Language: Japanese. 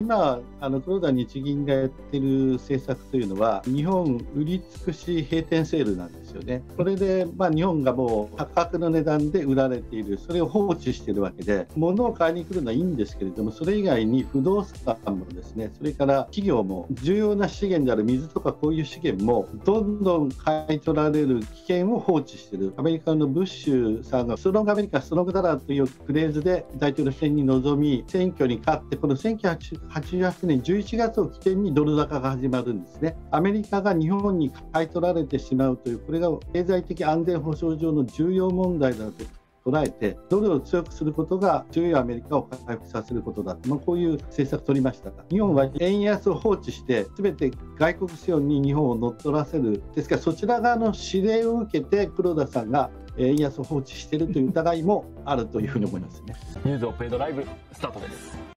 今黒田日銀がやってる政策というのは、日本売り尽くし閉店セールなんですよね。これで日本がもう破格の値段で売られている、それを放置しているわけで、物を買いに来るのはいいんですけれども、それ以外に不動産もですね、それから企業も重要な資源である水とかこういう資源もどんどん買い取られる危険を放置している。アメリカのブッシュさんがストロングアメリカ、ストロングダラーというフレーズで大統領選に臨み、選挙に勝って、この1988年11月を起点にドル高が始まるんですね。アメリカが日本に買い取られてしまうという、これが経済的安全保障上の重要問題だと捉えて、ドルを強くすることが強いアメリカを回復させることだと、こういう政策を取りましたが、日本は円安を放置して全て外国資本に日本を乗っ取らせる。ですからそちら側の指令を受けて黒田さんが円安を放置しているという疑いもあるというふうに思いますね。 ニュースをペイドライブスタートです。